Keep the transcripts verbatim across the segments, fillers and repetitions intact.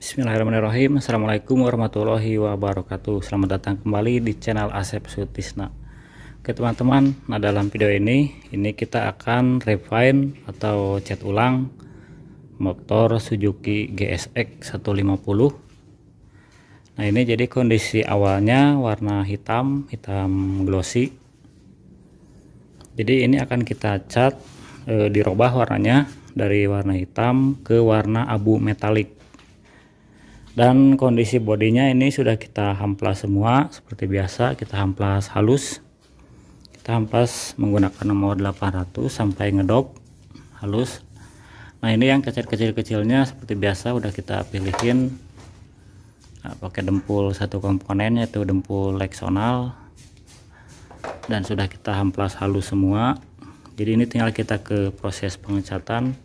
Bismillahirrahmanirrahim. Assalamualaikum warahmatullahi wabarakatuh. Selamat datang kembali di channel Asep Sutisna. Oke teman-teman, nah dalam video ini ini kita akan refine atau cat ulang motor Suzuki G S X seratus lima puluh. Nah ini jadi kondisi awalnya warna hitam hitam glossy. Jadi ini akan kita cat e, dirubah warnanya dari warna hitam ke warna abu metalik. Dan kondisi bodinya ini sudah kita hamplas semua seperti biasa, kita hamplas halus. Kita hamplas menggunakan nomor delapan ratus sampai ngedok halus. Nah ini yang kecil-kecil-kecilnya seperti biasa udah kita pilihin, nah, pakai dempul satu komponen yaitu dempul Lexonal, dan sudah kita hamplas halus semua. Jadi ini tinggal kita ke proses pengecatan.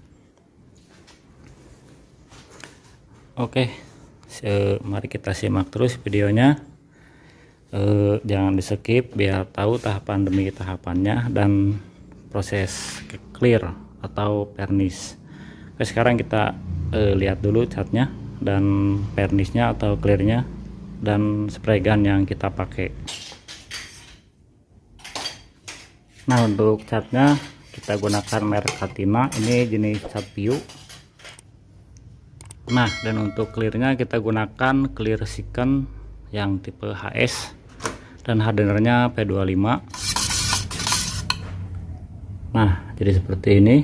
Oke, mari kita simak terus videonya. Eh, jangan di skip biar tahu tahapan demi tahapannya dan proses clear atau pernis. Oke, sekarang kita eh, lihat dulu catnya dan pernisnya atau clearnya dan spray gun yang kita pakai. Nah untuk catnya kita gunakan merek Katina, ini jenis cat piu. Nah dan untuk clearnya kita gunakan clear Siken yang tipe H S dan hardenernya P dua puluh lima. Nah jadi seperti ini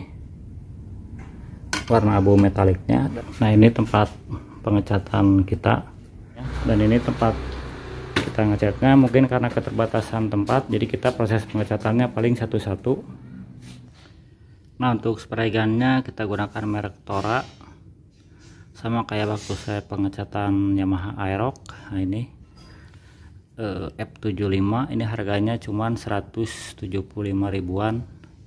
warna abu metaliknya. Nah ini tempat pengecatan kita dan ini tempat kita ngecatnya. Mungkin karena keterbatasan tempat jadi kita proses pengecatannya paling satu-satu. Nah untuk spray gunnya kita gunakan merek Tora, sama kayak waktu saya pengecatan Yamaha Aerox. Nah ini eh, F tujuh puluh lima, ini harganya cuman seratus tujuh puluh lima ribuan.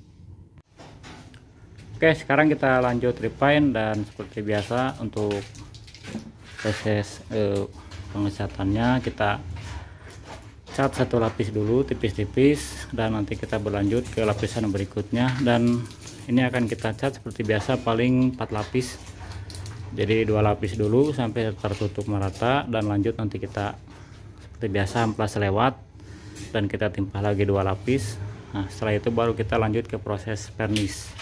Oke sekarang kita lanjut refine, dan seperti biasa untuk proses eh, pengecatannya kita cat satu lapis dulu tipis-tipis, dan nanti kita berlanjut ke lapisan berikutnya. Dan ini akan kita cat seperti biasa paling empat lapis. Jadi dua lapis dulu sampai tertutup merata, dan lanjut nanti kita seperti biasa amplas lewat dan kita timpa lagi dua lapis. Nah setelah itu baru kita lanjut ke proses vernis.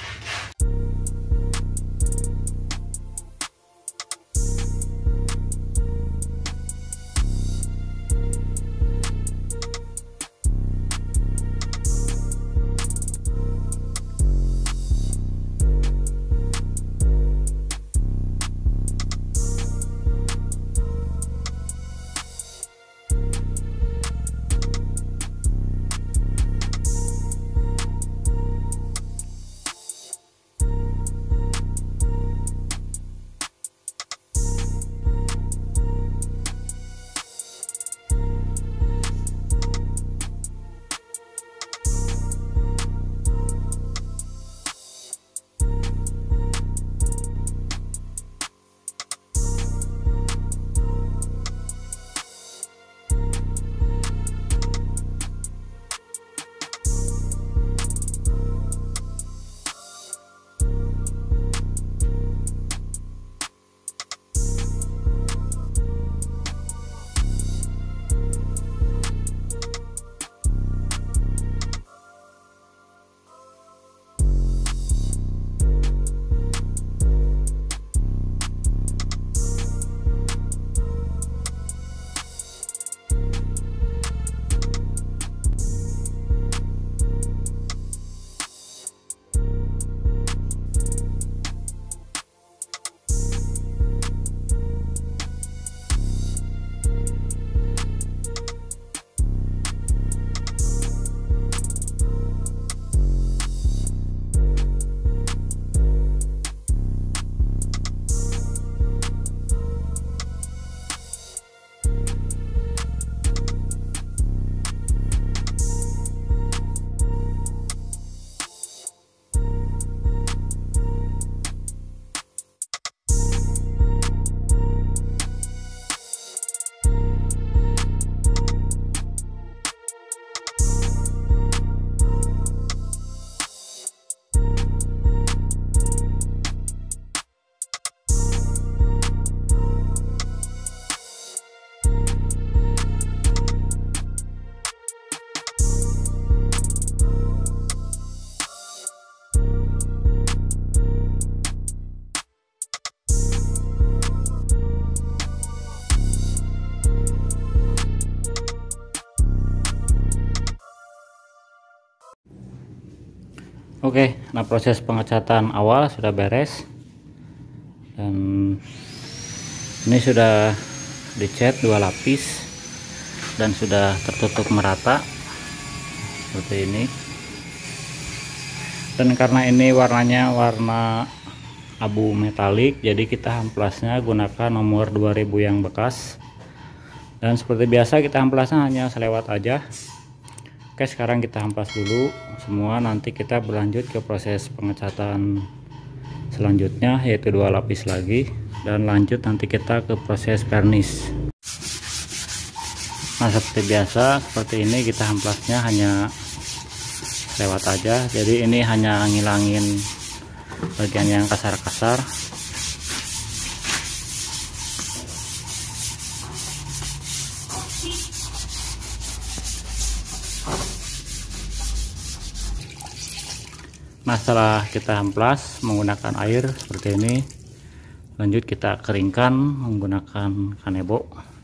Oke, nah proses pengecatan awal sudah beres dan ini sudah dicat dua lapis dan sudah tertutup merata seperti ini. Dan karena ini warnanya warna abu metalik, jadi kita amplasnya gunakan nomor dua ribu yang bekas. Dan seperti biasa kita amplasnya hanya selewat aja. Oke, sekarang kita amplas dulu semua, nanti kita berlanjut ke proses pengecatan selanjutnya, yaitu dua lapis lagi, dan lanjut nanti kita ke proses vernis. Nah, seperti biasa seperti ini kita amplasnya hanya lewat aja, jadi ini hanya ngilangin bagian yang kasar-kasar. Nah, setelah kita amplas menggunakan air seperti ini, lanjut kita keringkan menggunakan kanebo.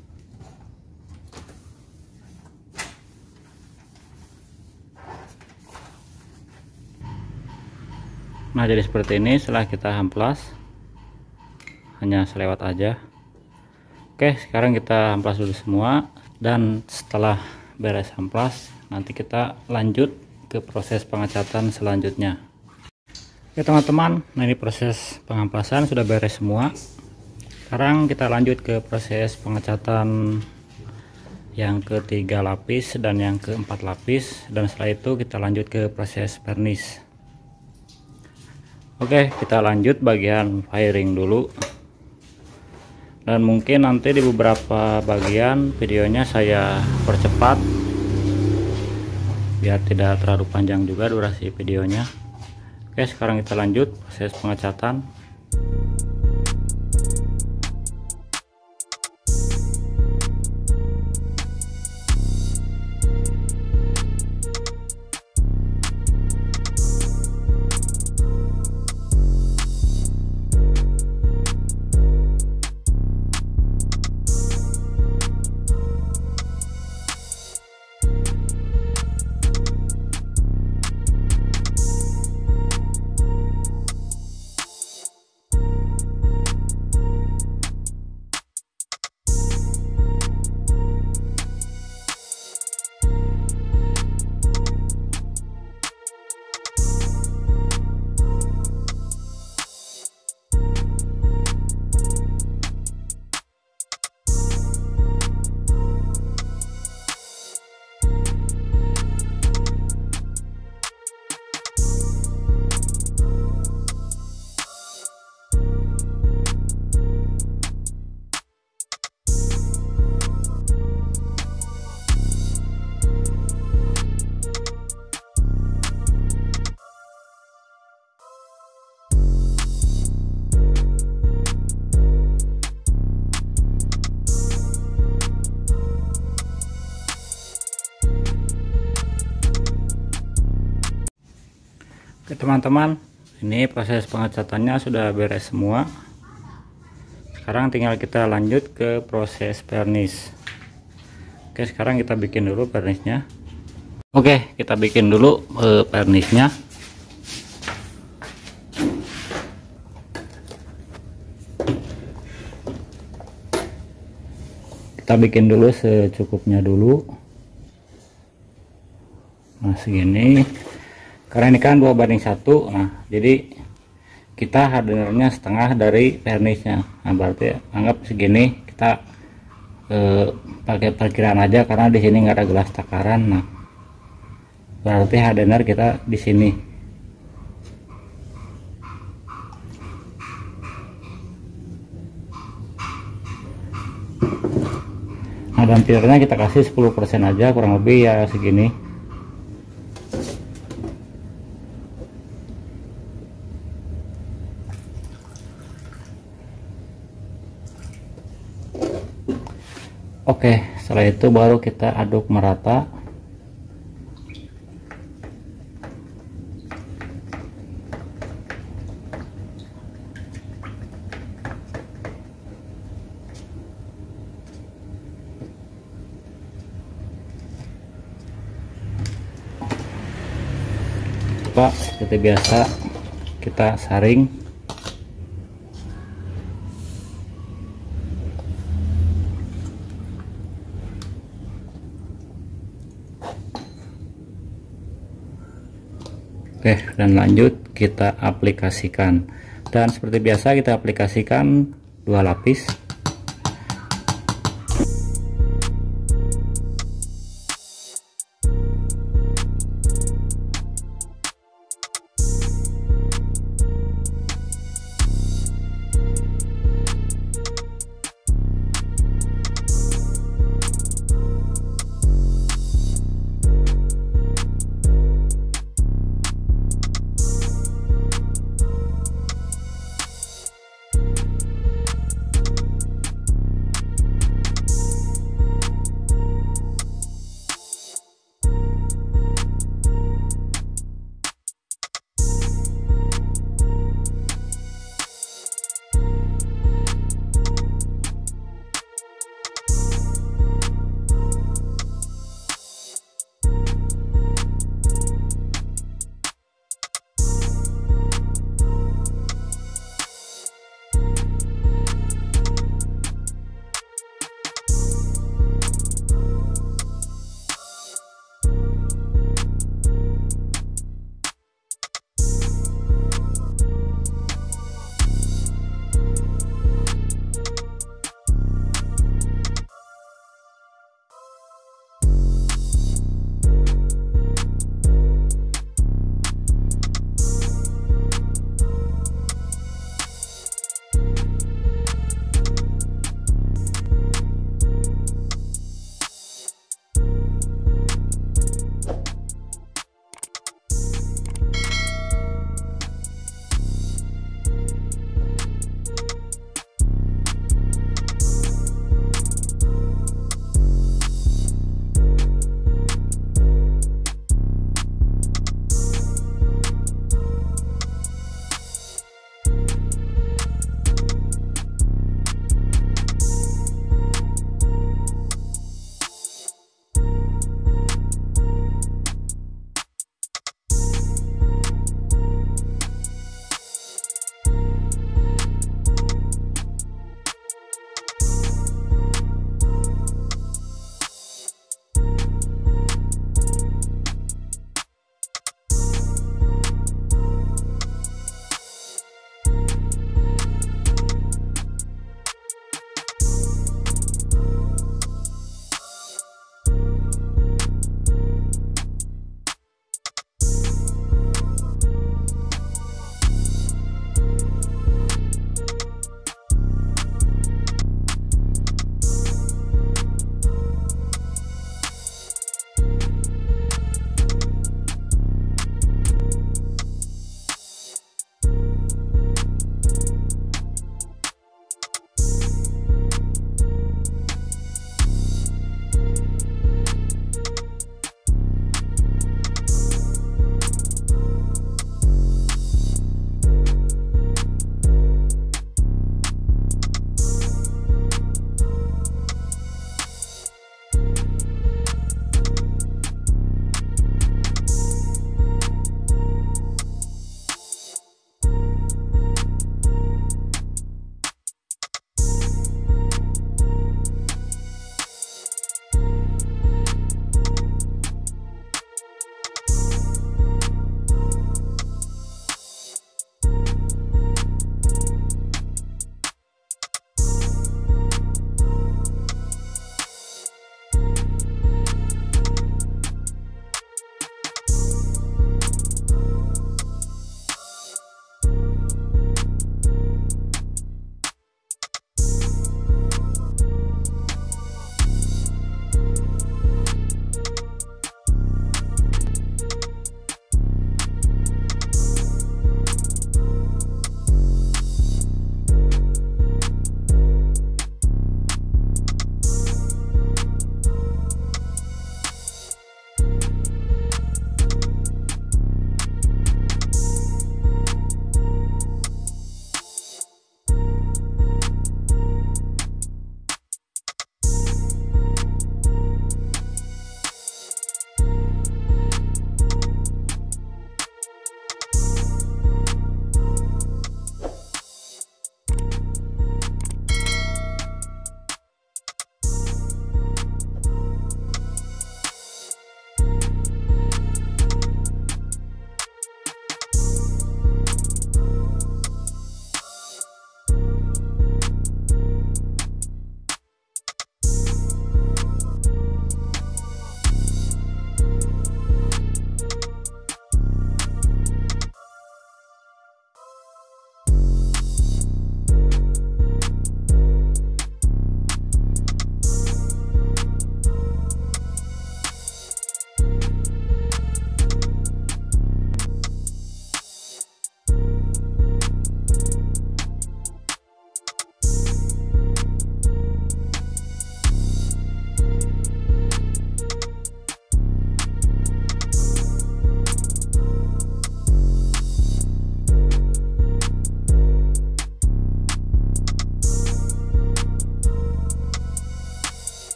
Nah, jadi seperti ini setelah kita amplas, hanya selewat aja. Oke, sekarang kita amplas dulu semua, dan setelah beres amplas nanti kita lanjut ke proses pengecatan selanjutnya. Oke teman-teman, nah ini proses pengamplasan sudah beres semua. Sekarang kita lanjut ke proses pengecatan yang ketiga lapis dan yang keempat lapis, dan setelah itu kita lanjut ke proses vernis. Oke, kita lanjut bagian firing dulu, dan mungkin nanti di beberapa bagian videonya saya percepat biar tidak terlalu panjang juga durasi videonya. Oke, sekarang kita lanjut proses pengecatan. Oke teman-teman, ini proses pengecatannya sudah beres semua. Sekarang tinggal kita lanjut ke proses vernis. Oke, sekarang kita bikin dulu vernisnya. Oke, kita bikin dulu eh, vernisnya. Kita bikin dulu secukupnya dulu. Nah, segini. Karena ini kan dua banding satu, nah jadi kita hardenernya setengah dari vernisnya. Nah berarti anggap segini, kita eh, pakai perkiraan aja karena di sini nggak ada gelas takaran. Nah berarti hardener kita di sini. Nah dan filternya kita kasih sepuluh persen aja, kurang lebih ya segini. Oke, setelah itu baru kita aduk merata. lupa seperti biasa kita saring. Oke, dan lanjut kita aplikasikan. Dan seperti biasa kita aplikasikan dua lapis.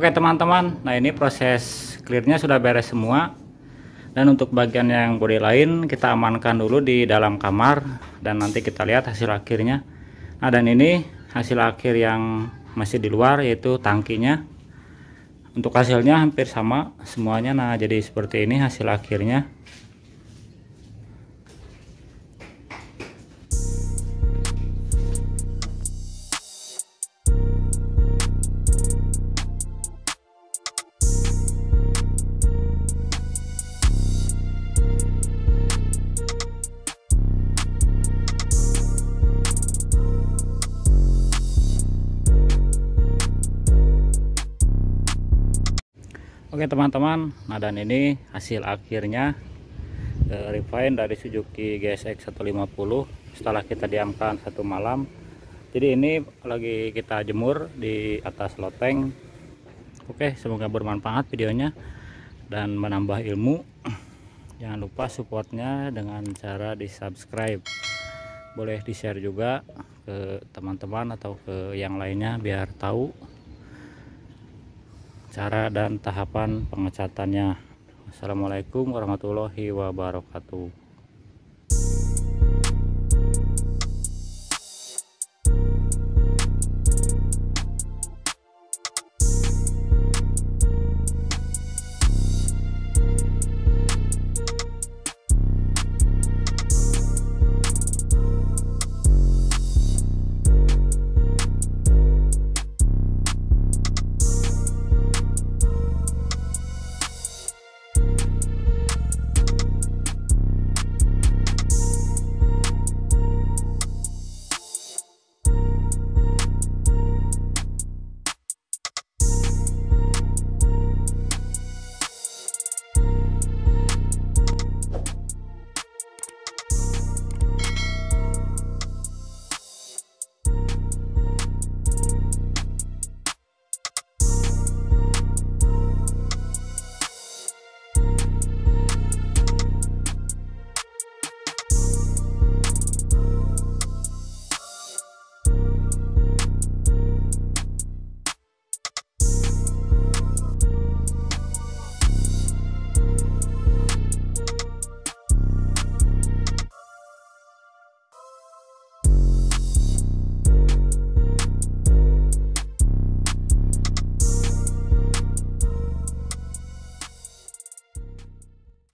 Oke teman-teman, nah ini proses clearnya sudah beres semua. Dan untuk bagian yang bodi lain kita amankan dulu di dalam kamar dan nanti kita lihat hasil akhirnya. Nah dan ini hasil akhir yang masih di luar, yaitu tangkinya. Untuk hasilnya hampir sama semuanya. Nah jadi seperti ini hasil akhirnya. Oke teman-teman, nah dan ini hasil akhirnya eh, refine dari Suzuki G S X seratus lima puluh setelah kita diamkan satu malam. Jadi ini lagi kita jemur di atas loteng. Oke, semoga bermanfaat videonya dan menambah ilmu. Jangan lupa supportnya dengan cara di subscribe, boleh di share juga ke teman-teman atau ke yang lainnya biar tahu cara dan tahapan pengecatannya. Assalamualaikum warahmatullahi wabarakatuh.